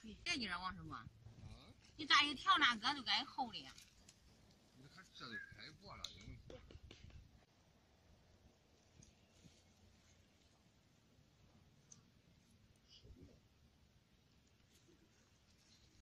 别劲儿，王师傅，你咋一调那个就该厚的呀？